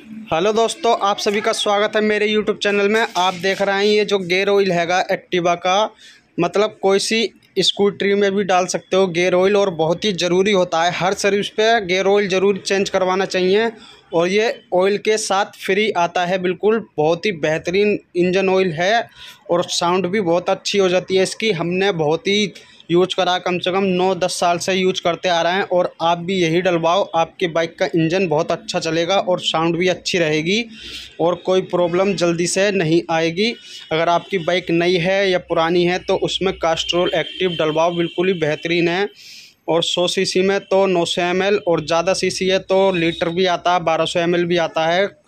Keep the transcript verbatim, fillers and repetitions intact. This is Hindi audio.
हेलो दोस्तों, आप सभी का स्वागत है मेरे यूट्यूब चैनल में। आप देख रहे हैं ये जो गेयर ऑयल हैगा एक्टिवा का, मतलब कोई सी स्कूटरी में भी डाल सकते हो गेयर ऑयल, और बहुत ही ज़रूरी होता है। हर सर्विस पे गेयर ऑयल ज़रूर चेंज करवाना चाहिए, और ये ऑयल के साथ फ्री आता है। बिल्कुल बहुत ही बेहतरीन इंजन ऑयल है, और साउंड भी बहुत अच्छी हो जाती है इसकी। हमने बहुत ही यूज करा, कम से कम नौ दस साल से यूज करते आ रहे हैं, और आप भी यही डलवाओ। आपके बाइक का इंजन बहुत अच्छा चलेगा और साउंड भी अच्छी रहेगी, और कोई प्रॉब्लम जल्दी से नहीं आएगी। अगर आपकी बाइक नई है या पुरानी है तो उसमें कास्ट्रोल एक्टिव डलवाओ, बिल्कुल ही बेहतरीन है। और सौ सीसी में तो नौ सौ एम एल, और ज़्यादा सीसी है तो लीटर भी आता है, बारह सौ एम एल भी आता है।